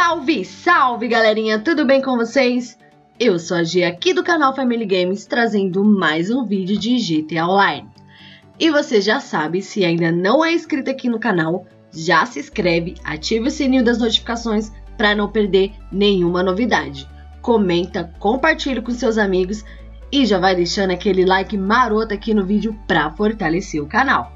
Salve, salve galerinha, tudo bem com vocês? Eu sou a Gia aqui do canal Family Games, trazendo mais um vídeo de GTA Online. E você já sabe, se ainda não é inscrito aqui no canal, já se inscreve, ative o sininho das notificações para não perder nenhuma novidade. Comenta, compartilha com seus amigos e já vai deixando aquele like maroto aqui no vídeo para fortalecer o canal.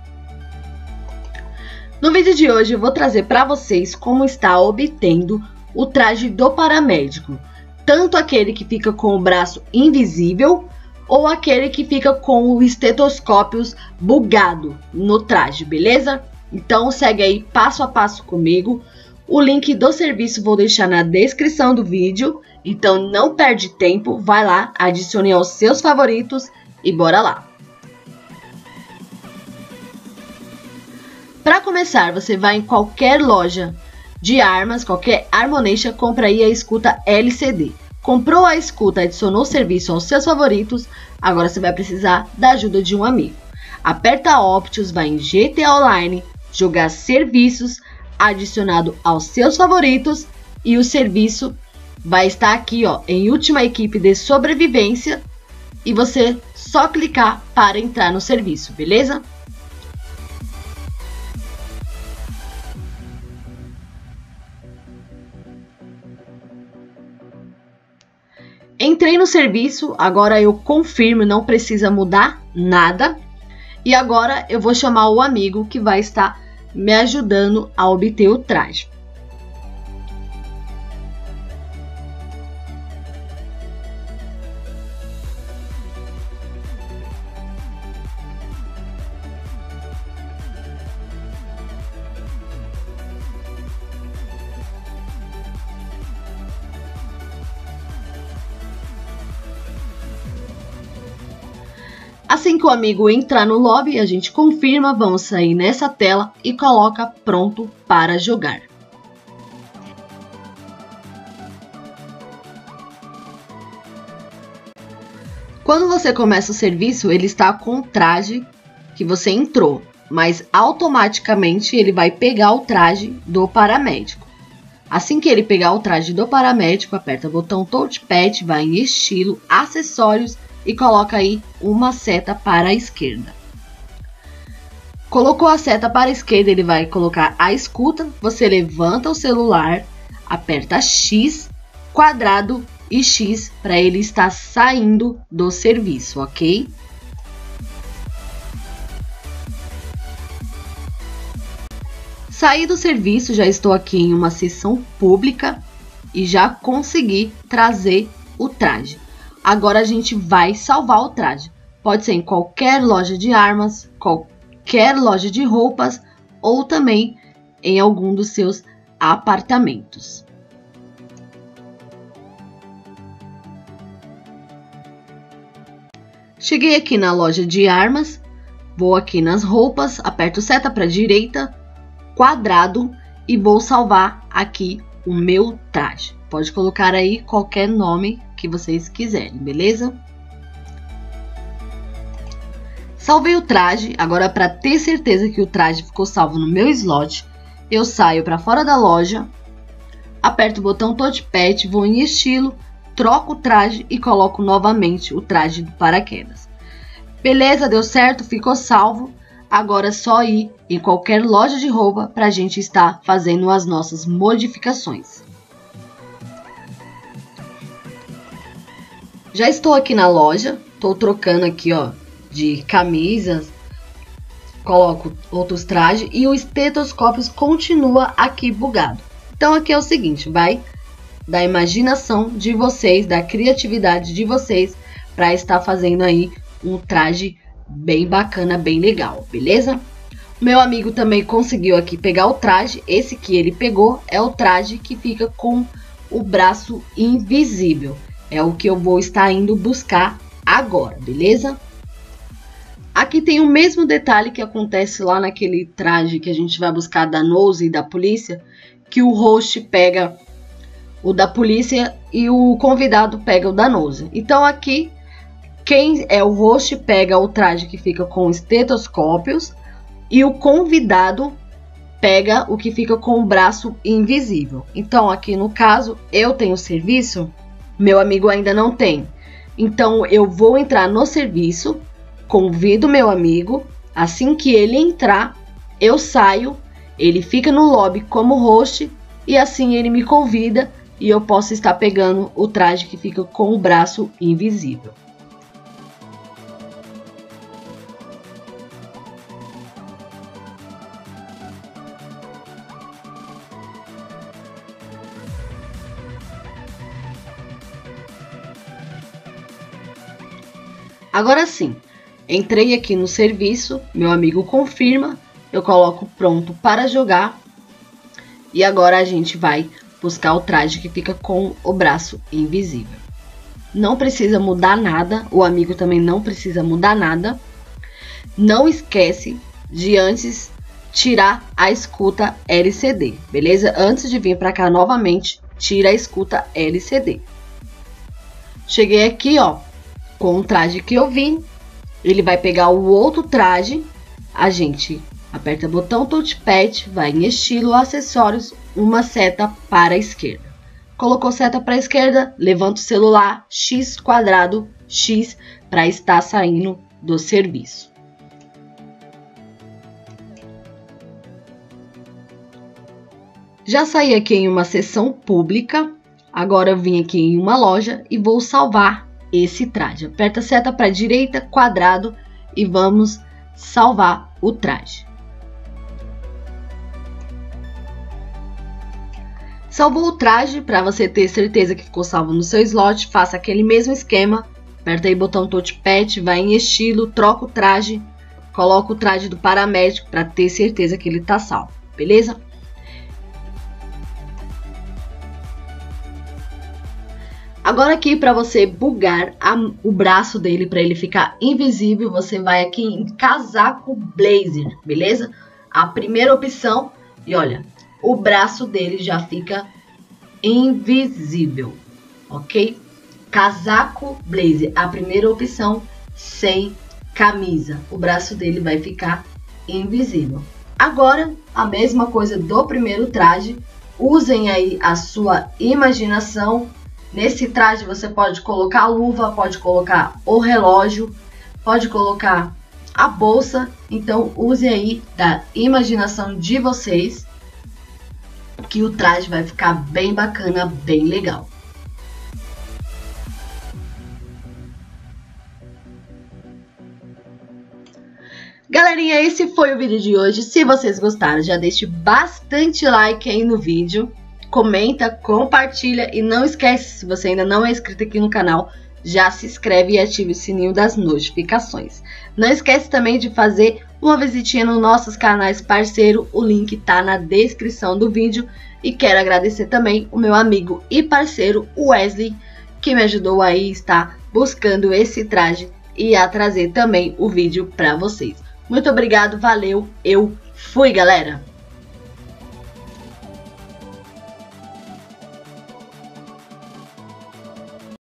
No vídeo de hoje eu vou trazer para vocês como está obtendo o traje do paramédico. Tanto aquele que fica com o braço invisível ou aquele que fica com o estetoscópio bugado no traje, beleza? Então segue aí passo a passo comigo. O link do serviço vou deixar na descrição do vídeo. Então não perde tempo, vai lá, adicione aos seus favoritos e bora lá. Para começar, você vai em qualquer loja de armas, qualquer Armonation, compra aí a escuta LCD. Comprou a escuta, adicionou o serviço aos seus favoritos, agora você vai precisar da ajuda de um amigo. Aperta Options, vai em GTA Online, jogar serviços, adicionado aos seus favoritos e o serviço vai estar aqui ó, em última equipe de sobrevivência e você só clicar para entrar no serviço, beleza? Entrei no serviço, agora eu confirmo, não precisa mudar nada. E agora eu vou chamar o amigo que vai estar me ajudando a obter o traje. Assim que o amigo entrar no lobby, a gente confirma, vamos sair nessa tela e coloca pronto para jogar. Quando você começa o serviço, ele está com o traje que você entrou, mas automaticamente ele vai pegar o traje do paramédico. Assim que ele pegar o traje do paramédico, aperta o botão Touchpad, vai em estilo, acessórios, e coloca aí uma seta para a esquerda. Colocou a seta para a esquerda, ele vai colocar a escuta. Você levanta o celular, aperta X, quadrado e X para ele estar saindo do serviço, ok? Saí do serviço, já estou aqui em uma sessão pública e já consegui trazer o traje. Agora a gente vai salvar o traje. Pode ser em qualquer loja de armas, qualquer loja de roupas ou também em algum dos seus apartamentos. Cheguei aqui na loja de armas, vou aqui nas roupas, aperto seta para a direita, quadrado e vou salvar aqui o meu traje. Pode colocar aí qualquer nome que vocês quiserem, beleza? Salvei o traje, agora para ter certeza que o traje ficou salvo no meu slot, eu saio para fora da loja, aperto o botão Touchpad, vou em estilo, troco o traje e coloco novamente o traje do paraquedas. Beleza, deu certo, ficou salvo. Agora é só ir em qualquer loja de roupa para a gente estar fazendo as nossas modificações. Já estou aqui na loja, estou trocando aqui ó, de camisas, coloco outros trajes e o estetoscópio continua aqui bugado. Então aqui é o seguinte, vai da imaginação de vocês, da criatividade de vocês para estar fazendo aí um traje bem bacana, bem legal, beleza? Meu amigo também conseguiu aqui pegar o traje, esse que ele pegou é o traje que fica com o braço invisível. É o que eu vou estar indo buscar agora, beleza? Aqui tem o mesmo detalhe que acontece lá naquele traje que a gente vai buscar da Nose e da polícia, que o host pega o da polícia e o convidado pega o da Nose. Então aqui, quem é o host pega o traje que fica com estetoscópios e o convidado pega o que fica com o braço invisível. Então, aqui no caso, eu tenho serviço, meu amigo ainda não tem. Então, eu vou entrar no serviço, convido meu amigo, assim que ele entrar, eu saio, ele fica no lobby como host e assim ele me convida e eu posso estar pegando o traje que fica com o braço invisível. Agora sim, entrei aqui no serviço, meu amigo confirma, eu coloco pronto para jogar e agora a gente vai buscar o traje que fica com o braço invisível. Não precisa mudar nada, o amigo também não precisa mudar nada. Não esquece de antes tirar a escuta LCD, beleza? Antes de vir para cá novamente, tira a escuta LCD. Cheguei aqui, ó. Com o traje que eu vim, ele vai pegar o outro traje, a gente aperta o botão touchpad, vai em estilo, acessórios, uma seta para a esquerda. Colocou seta para a esquerda, levanta o celular, X quadrado, X para estar saindo do serviço. Já saí aqui em uma seção pública, agora eu vim aqui em uma loja e vou salvar esse traje. Aperta a seta para a direita, quadrado e vamos salvar o traje. Salvou o traje, para você ter certeza que ficou salvo no seu slot, faça aquele mesmo esquema. Aperta aí o botão touchpad, vai em estilo, troca o traje, coloca o traje do paramédico para ter certeza que ele tá salvo, beleza? Agora aqui para você bugar o braço dele para ele ficar invisível, você vai aqui em casaco blazer, beleza? A primeira opção e olha, o braço dele já fica invisível, ok? Casaco blazer, a primeira opção sem camisa, o braço dele vai ficar invisível. Agora, a mesma coisa do primeiro traje, usem aí a sua imaginação. Nesse traje você pode colocar a luva, pode colocar o relógio, pode colocar a bolsa. Então use aí da imaginação de vocês que o traje vai ficar bem bacana, bem legal. Galerinha, esse foi o vídeo de hoje. Se vocês gostaram, já deixe bastante like aí no vídeo. Comenta, compartilha e não esquece, se você ainda não é inscrito aqui no canal, já se inscreve e ative o sininho das notificações. Não esquece também de fazer uma visitinha nos nossos canais parceiro, o link tá na descrição do vídeo. E quero agradecer também o meu amigo e parceiro Wesley, que me ajudou aí a estar buscando esse traje e a trazer também o vídeo para vocês. Muito obrigado, valeu, eu fui galera!